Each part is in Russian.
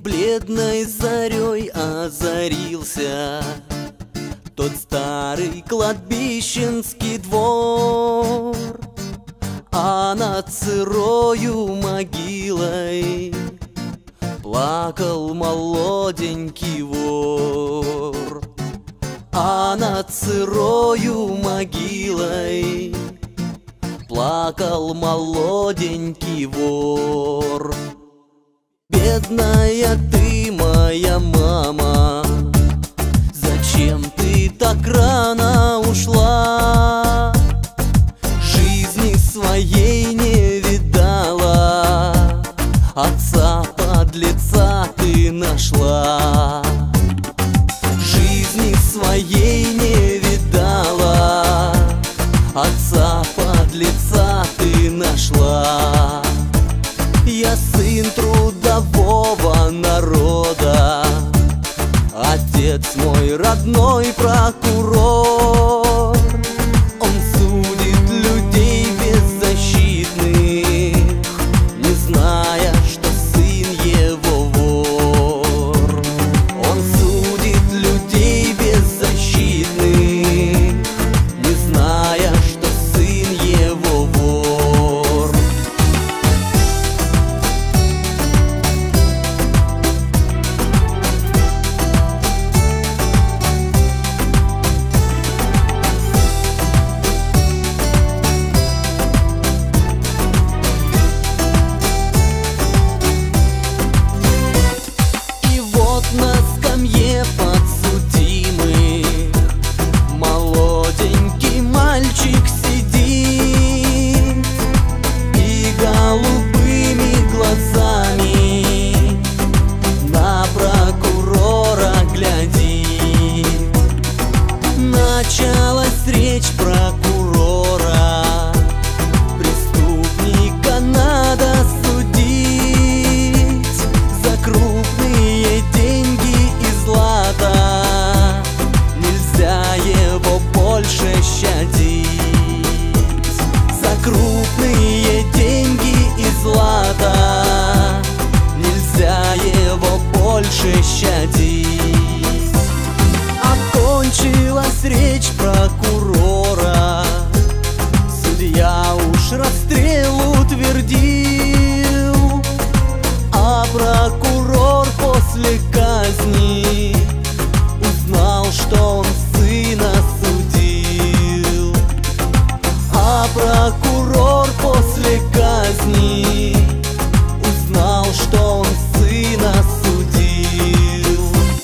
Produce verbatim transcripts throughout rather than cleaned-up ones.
Бледной зарей озарился тот старый кладбищенский двор, а над сырою могилой плакал молоденький вор. А над сырою могилой плакал молоденький вор. Бедная ты, моя мама, зачем ты так рано ушла? Жизни своей не видала, отца подлеца ты нашла. Жизни своей не видала, отца подлеца ты нашла. Я сын трудового народа, отец мой родной прокурор. Он судит людей беззащитных, не зная, что сын его вор. Он судит людей беззащитных, не зная, что сын его вор. На скамье подсудимых молоденький мальчик сидит и голубыми глазами на прокурора глядит. Началась речь прокурора: преступника надо судить за крупные деньги и злато, нельзя его больше щадить. За крупные деньги и злато, нельзя его больше щадить. Окончилась речь прокурора, судья уж расстрел утвердил, а прокурор после казни узнал, что он сына судил. А прокурор после казни узнал, что он сына судил.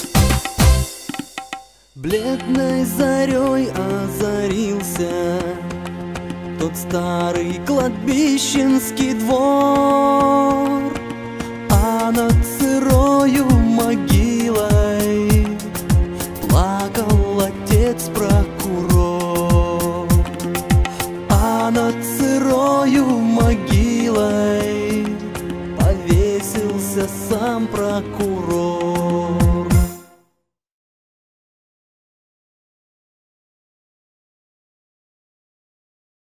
Бледной зарей озарился тот старый кладбищенский двор, а над сырою могилой плакал отец-прокурор. А над сырою могилой повесился сам прокурор.